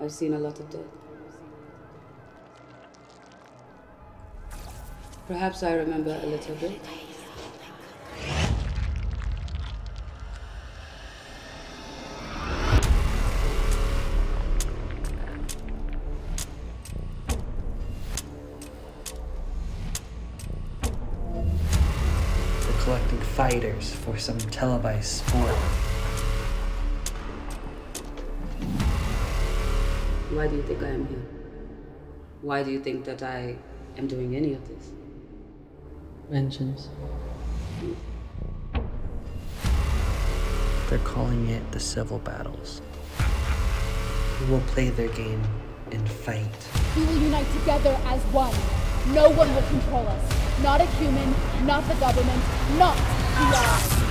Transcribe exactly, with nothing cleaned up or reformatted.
I've seen a lot of death. Perhaps I remember a little bit. They're collecting fighters for some televised sport. Why do you think I am here? Why do you think that I am doing any of this? Vengeance. They're calling it the civil battles. We will play their game and fight. We will unite together as one. No one will control us. Not a human, not the government, not the eye.